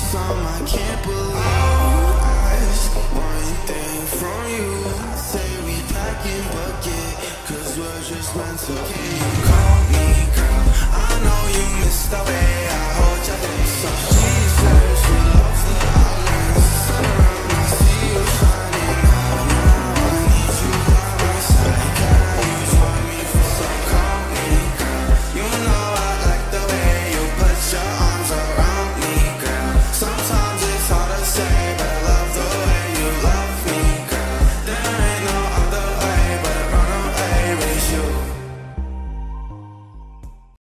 some I can't believe. I ask one thing from you. Say we packing bucket, cause we're just meant to be. Call me girl, I know you missed the way I hold your lips. So she said